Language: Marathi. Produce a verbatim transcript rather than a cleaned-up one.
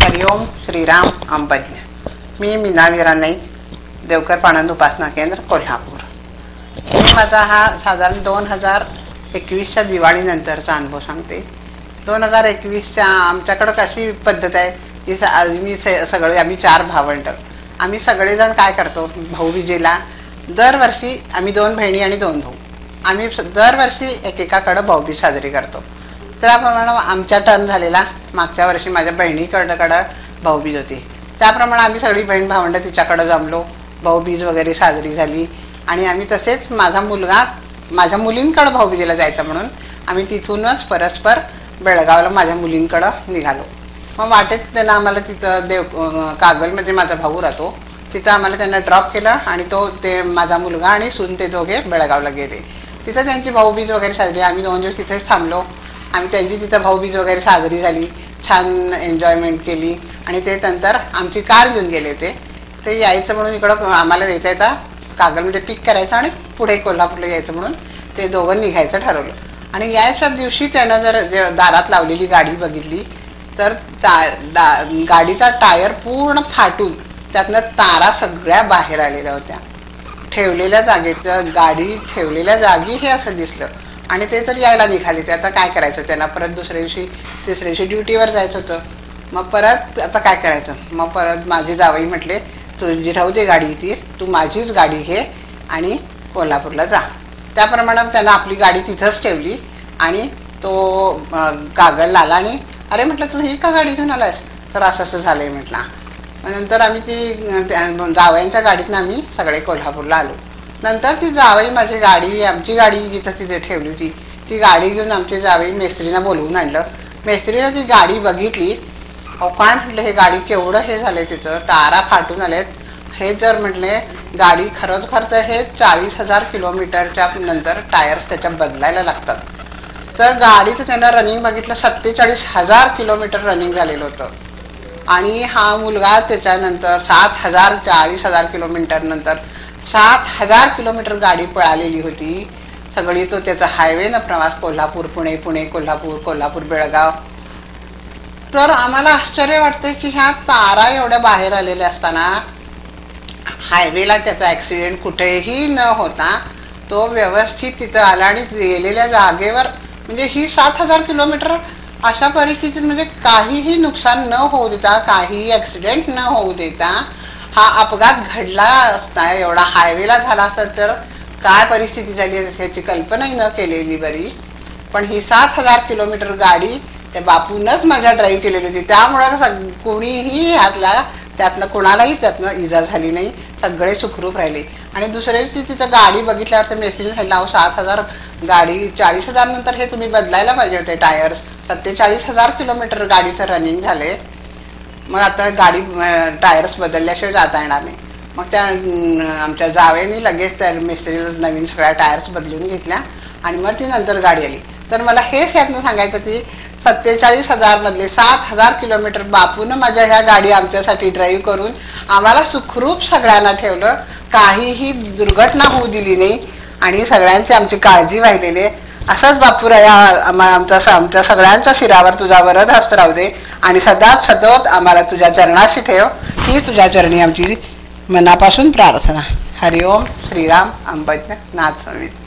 हरिओम श्रीराम अंबज्ञ. मी मीना वीरा नाईक, देवकर पाणंद उपासना केंद्र कोल्हापूर. मी माझा हा साधारण दोन हजार एकवीसच्या दिवाळीनंतरचा अनुभव सांगते. दोन हजार एकवीसच्या आमच्याकडं कशी पद्धत आहे की स मी स सगळे आम्ही चार भावंड, आम्ही सगळेजण काय करतो, भाऊबीजेला दरवर्षी आम्ही दोन बहिणी आणि दोन भाऊ, आम्ही दरवर्षी एकेकाकडं भाऊबीज साजरी करतो. त्याप्रमाणे आमच्या टर्न झालेला मागच्या वर्षी माझ्या बहिणीकडं भाऊबीज होती. त्याप्रमाणे आम्ही सगळी बहीण भावंड तिच्याकडं जमलो, भाऊबीज वगैरे साजरी झाली. आणि आम्ही तसेच माझा मुलगा माझ्या मुलींकडं भाऊबीजेला जायचं म्हणून आम्ही तिथूनच परस्पर बेळगावला माझ्या मुलींकडं निघालो. मग वाटेत त्यांना आम्हाला तिथं देव कागलमध्ये माझा भाऊ राहतो, तिथं आम्हाला त्यांना ड्रॉप केलं आणि तो ते माझा मुलगा आणि सून ते दोघे बेळगावला गेले. तिथं त्यांची भाऊबीज वगैरे साजरी, आम्ही दोन दिवस तिथेच थांबलो. आम्ही त्यांची तिथं भाऊबीज वगैरे साजरी झाली, छान एन्जॉयमेंट केली. आणि ते नंतर आमची कार घेऊन गेले होते. ते यायचं म्हणून इकडं आम्हाला येता येता कागलमध्ये पिक करायचं आणि पुढे कोल्हापूरला यायचं म्हणून ते दोघं निघायचं ठरवलं. आणि यायच्या दिवशी त्यानं जर दारात लावलेली गाडी बघितली तर ता डा गाडीचा टायर पूर्ण फाटून त्यातनं तारा सगळ्या बाहेर आलेल्या होत्या. ठेवलेल्या जागेचं गाडी ठेवलेल्या जागी हे असं दिसलं. आणि ते तर यायला निघाले. ते आता काय करायचं, त्यांना परत दुसऱ्या दिवशी तिसऱ्या दिवशी ड्युटीवर जायचं होतं. मग परत आता काय करायचं, मग परत माझे जावई म्हटले तुझी राहू दे गाडी, ती तू माझीच गाडी घे आणि कोल्हापूरला जा. त्याप्रमाणे त्यानं आपली गाडी तिथंच ठेवली आणि तो कागल आला. आणि अरे म्हटलं तू ही का गाडी घेऊन आलास, तर असं असं झालंय म्हटलं. नंतर आम्ही ती जावयांच्या गाडीतनं आम्ही सगळे कोल्हापूरला आलो. नंतर ती जावई माझी गाडी आमची गाडी जिथं तिथे ठेवली होती ती गाडी घेऊन आमची जावई मेस्त्रीना बोलवून आणलं. मेस्त्रीनं ती गाडी बघितली. अहो काय म्हटलं, हे गाडी केवढं हे झालंय, तिथं तारा फाटून आलेत. हे जर म्हटले गाडी खरंच खर्च हे चाळीस हजार किलोमीटरच्या नंतर टायर्स त्याच्या बदलायला लागतात. तर गाडीचं त्यांना रनिंग बघितलं, सत्तेचाळीस हजार किलोमीटर रनिंग झालेलं होतं. आणि हा मुलगा त्याच्यानंतर सात हजार चाळीस हजार किलोमीटर नंतर सात हजार किलोमीटर गाडी पळालेली होती सगळी. तो त्याचा हायवेनं प्रवास, कोल्हापूर पुणे, पुणे कोल्हापूर, कोल्हापूर बेळगाव. तर आम्हाला आश्चर्य वाटतं की ह्या तारा एवढ्या बाहेर आलेल्या असताना हायवेला त्याचा ॲक्सिडेंट कुठेही न होता तो व्यवस्थित तिथं आला आणि गेलेल्या जागेवर. म्हणजे ही सात हजार किलोमीटर अशा परिस्थितीत म्हणजे काहीही नुकसान न होऊ देता, काहीही ॲक्सिडेंट न होऊ देता हा अपघात घडला असता, एवढा हायवेला झाला असता तर काय परिस्थिती झाली ह्याची कल्पनाही न केलेली बरी. पण ही सात हजार किलोमीटर गाडी त्या बापूनच माझ्या ड्राईव्ह केलेली होती. त्यामुळं कोणीही ह्यातला त्यातनं कोणालाही त्यातनं इजा झाली नाही, सगळे सुखरूप राहिले. आणि दुसऱ्या दिवशी तिथं गाडी बघितल्यावर तर मेस्त्रीने सांगितलं अहो सात हजार गाडी चाळीस हजार नंतर हे तुम्ही बदलायला पाहिजे होते टायर्स. सत्तेचाळीस हजार किलोमीटर गाडीचं रनिंग झाले. मग आता गाडी टायर्स बदलल्याशिवाय जाता येणार नाही. मग त्या आमच्या जावेनी लगेच त्या मिस्त्रीला नवीन सगळ्या टायर्स बदलून घेतल्या आणि मग ती नंतर गाडी आली. तर मला हेच यातनं सांगायचं की सत्तेचाळीस हजार मधले सात हजार किलोमीटर बापूनं माझ्या ह्या गाडी आमच्यासाठी ड्राईव्ह करून आम्हाला सुखरूप सगळ्यांना ठेवलं, काहीही दुर्घटना होऊ दिली नाही आणि सगळ्यांची आमची काळजी वाहिलेली. असंच बापूराया आमच्या आमच्या सगळ्यांच्या शिरावर तुझा वरद हस्त राहू दे आणि सदाच सदोत आम्हाला तुझ्या चरणाशी ठेव, ही तुझ्या चरणी आमची मनापासून प्रार्थना. हरिओम श्रीराम अंबज्ञ नाथ संवित.